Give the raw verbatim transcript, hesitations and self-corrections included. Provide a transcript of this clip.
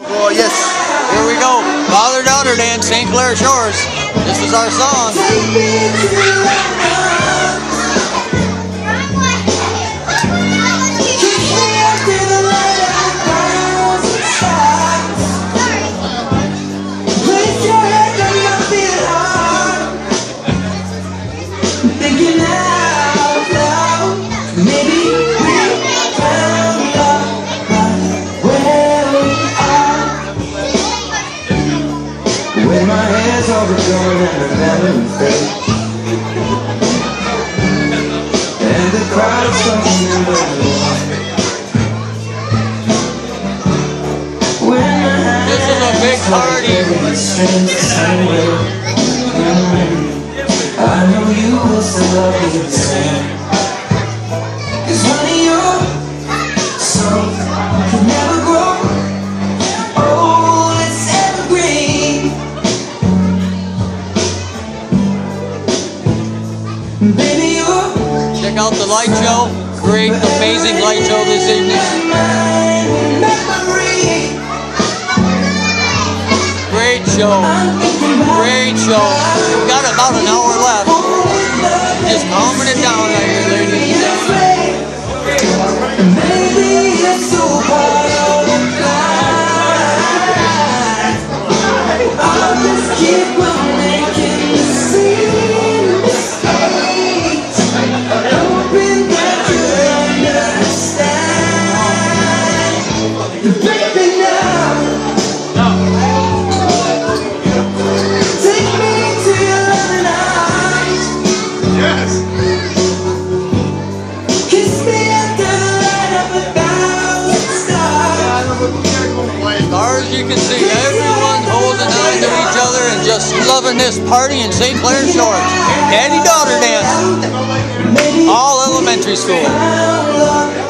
Oh, yes. Here we go. Father-daughter dance, Saint Clair Shores. This is our song. When my hands overgrown and the memory fade, and the crowd is talking in the room. When my hands This is a big party. I know you will still love me the same. 'Cause honey, your soul can never grow. Oh, it's evergreen. Baby, you're Check out the light show. Great, amazing light show this evening. Great show. Great show. We've got about an hour left. Just calming it down right here, ladies and gentlemen. Maybe it's so hard to fly. I'll just keep on making the same mistakes, hoping that you'll understand. Baby, now take me to your loving eyes. Yes. Kiss me under the light of a thousand stars. As far as you can see, everyone holding on to each other and just loving this party in Saint Clair Shores. Daddy-daughter dance. All elementary school.